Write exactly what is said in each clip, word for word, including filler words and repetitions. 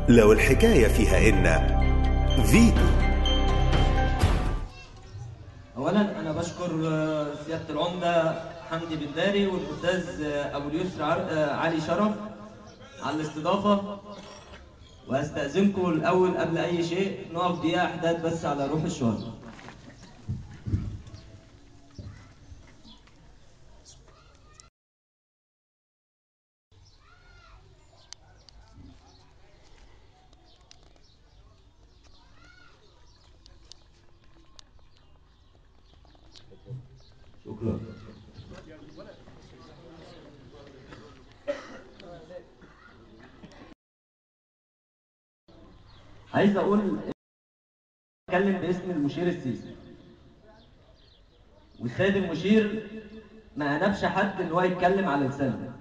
لو الحكاية فيها إن فيتو. اولا انا بشكر سياده العمده حمدي بنداري والاستاذ ابو اليسر علي شرف على الاستضافه، واستاذنكم الاول قبل اي شيء نقف دقيقه احداث بس على روح الشهداء. شكرا. عايز اقول اتكلم باسم المشير السيسي، والسيد المشير ما انبش حد ان هو يتكلم على لسانه،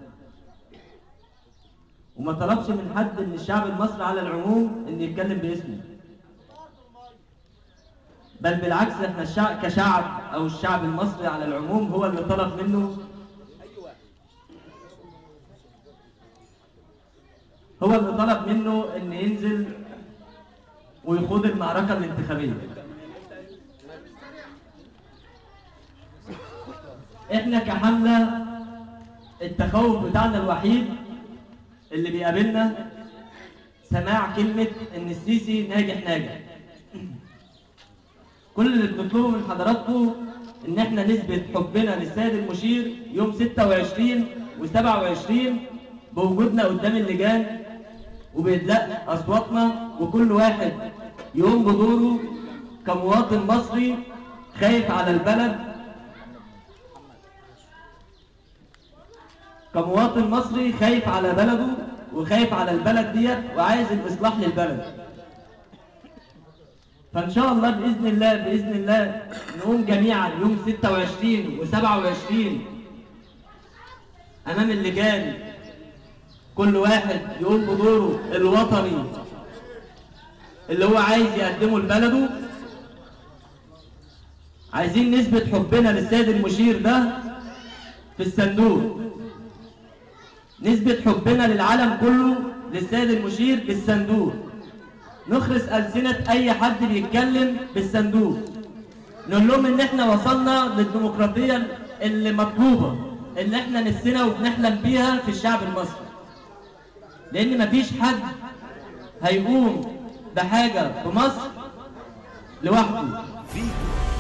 وما طلبش من حد من الشعب المصري على العموم ان يتكلم باسمه، بل بالعكس احنا الشعب كشعب او الشعب المصري على العموم هو اللي طلب منه هو اللي طلب منه ان ينزل ويخوض المعركه الانتخابيه. احنا كحمله التخوف بتاعنا الوحيد اللي بيقابلنا سماع كلمه ان السيسي ناجح ناجح. كل اللي بنطلبه من حضراتكم ان احنا نثبت حبنا للسيد المشير يوم ستة وعشرين وسبعة وعشرين بوجودنا قدام اللجان وبإدلاء اصواتنا، وكل واحد يقوم بدوره كمواطن مصري خايف على البلد، كمواطن مصري خايف على بلده وخايف على البلد ديت وعايز الاصلاح للبلد. فان شاء الله باذن الله باذن الله نقوم جميعا يوم ستة وعشرين وسبعة وعشرين امام اللجان، كل واحد يقوم بدوره الوطني اللي هو عايز يقدمه لبلده. عايزين نثبت حبنا للسيد المشير ده في الصندوق، نثبت حبنا للعالم كله للسيد المشير بالصندوق، نخرس ألسنة أي حد بيتكلم بالصندوق، نقول لهم إن إحنا وصلنا للديمقراطية اللي مطلوبة، اللي إحنا نفسنا وبنحلم بيها في الشعب المصري. لأن مفيش حد هيقوم بحاجة في مصر لوحده.